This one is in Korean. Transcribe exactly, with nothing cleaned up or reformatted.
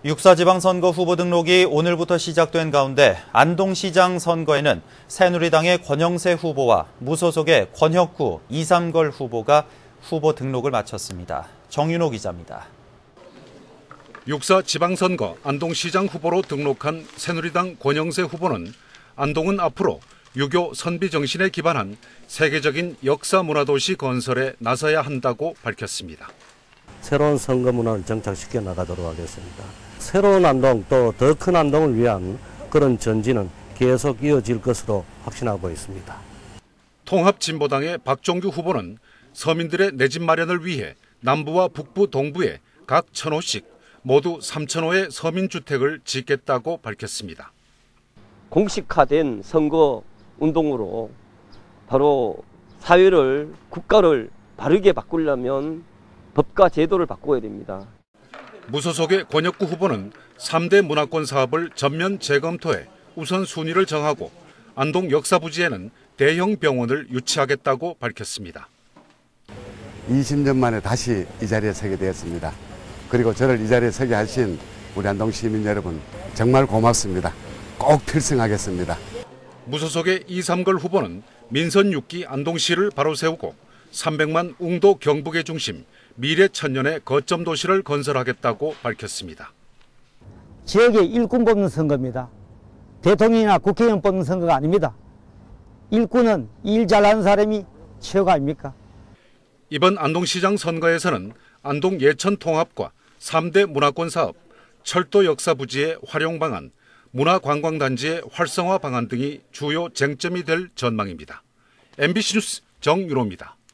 육사지방선거 후보 등록이 오늘부터 시작된 가운데 안동시장 선거에는 새누리당의 권영세 후보와 무소속의 권혁구, 이삼걸 후보가 후보 등록을 마쳤습니다. 정윤호 기자입니다. 육사 지방선거 안동시장 후보로 등록한 새누리당 권영세 후보는 안동은 앞으로 유교 선비 정신에 기반한 세계적인 역사 문화도시 건설에 나서야 한다고 밝혔습니다. 새로운 선거 문화를 정착시켜 나가도록 하겠습니다. 새로운 안동 또 더 큰 안동을 위한 그런 전진은 계속 이어질 것으로 확신하고 있습니다. 통합진보당의 박종규 후보는 서민들의 내 집 마련을 위해 남부와 북부, 동부에 각 천 호씩 모두 삼천 호의 서민주택을 짓겠다고 밝혔습니다. 공식화된 선거 운동으로 바로 사회를, 국가를 바르게 바꾸려면 법과 제도를 바꿔야 됩니다. 무소속의 권혁구 후보는 삼 대 문화권 사업을 전면 재검토해 우선순위를 정하고 안동 역사부지에는 대형 병원을 유치하겠다고 밝혔습니다. 이십 년 만에 다시 이 자리에 서게 되었습니다. 그리고 저를 이 자리에 서게 하신 우리 안동 시민 여러분 정말 고맙습니다. 꼭 필승하겠습니다. 무소속의 이삼걸 후보는 민선 육 기 안동시를 바로 세우고 삼백만 웅도 경북의 중심 미래 천년의 거점 도시를 건설하겠다고 밝혔습니다. 지역의 일꾼 뽑는 선거입니다. 대통령이나 국회의원 뽑는 선거가 아닙니다. 일꾼은 일 잘하는 사람이 최고 아닙니까? 이번 안동시장 선거에서는 안동 예천 통합과 삼 대 문화권 사업, 철도 역사 부지의 활용 방안, 문화관광단지의 활성화 방안 등이 주요 쟁점이 될 전망입니다. 엠비씨 뉴스 정윤호입니다.